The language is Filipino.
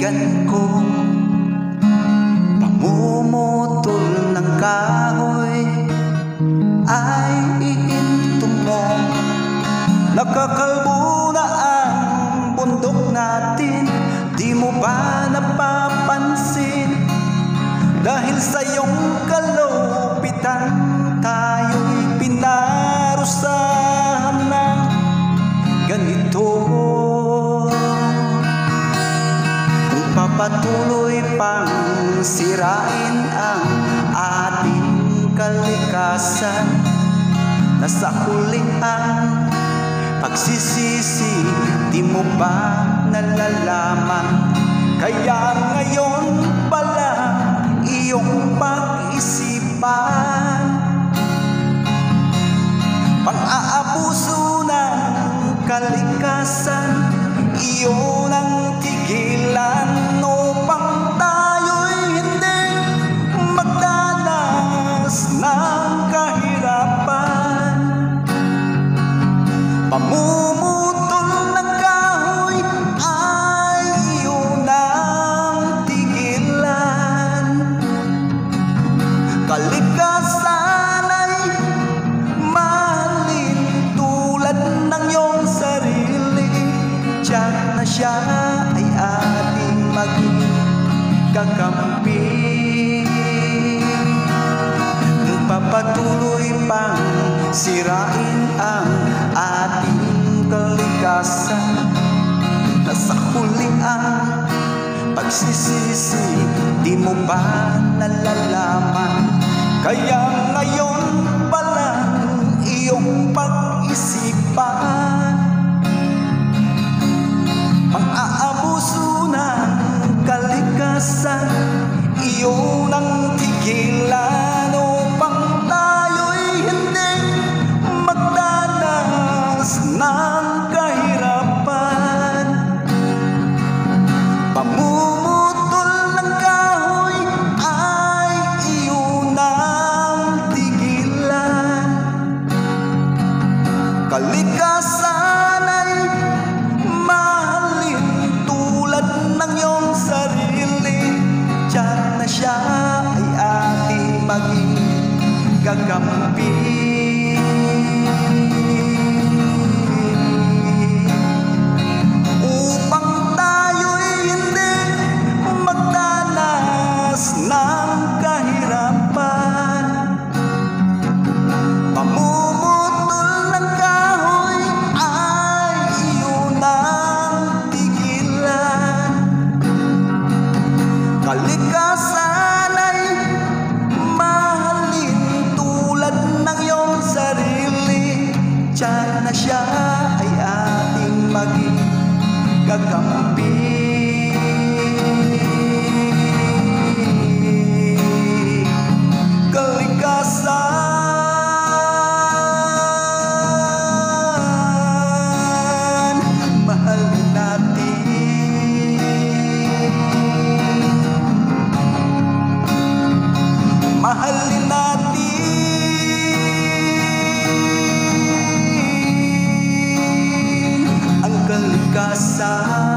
kaibigan ko, pamumutol ng kahoy ay iinto mo. Nakakalbo na ang bundok natin, di mo ba napapansin? Dahil sa iyong kalupitan, tayo'y pinarusahan ng ganito. Kung papatuloy pang sirain ang ating kalikasan, nasa huling ang pagsisisi, di mo ba nalalaman? Kaya ngayon pala iyong pag-isipan, pang-aabuso ng kalikasan, iyon ang tigilan upang tayo'y hindi magdanas ng kahirapan. Pamumutol ng kahoy ay iyon ang tigilan. Kalikasan ay mahalin tulad ng iyong sarili. Tiyak na siya ay ating maging kakampi. Kung papatuloy pang sirain ang ating kalikasan, nasa huli ang pagsisisi, di mo ba nalalaman? Kaya ngayon pala iyong pag-isipan, pang-aabuso ng kalikasan, iyon ang tigilan upang tayo'y hindi magdanas ng kahirapan. Pamumutol ng kahoy ay iyon ang tigilan. Kalikasan ay mahalin tulad ng iyong sarili. Tiyak na siya ay ating maging kakampi. Kalikasan ay mahalin tulad ng iyong sarili. Tiyak na siya ay ating maging kakampi. Kalikasan, mahalin natin. Mahalin natin ang kalikasan.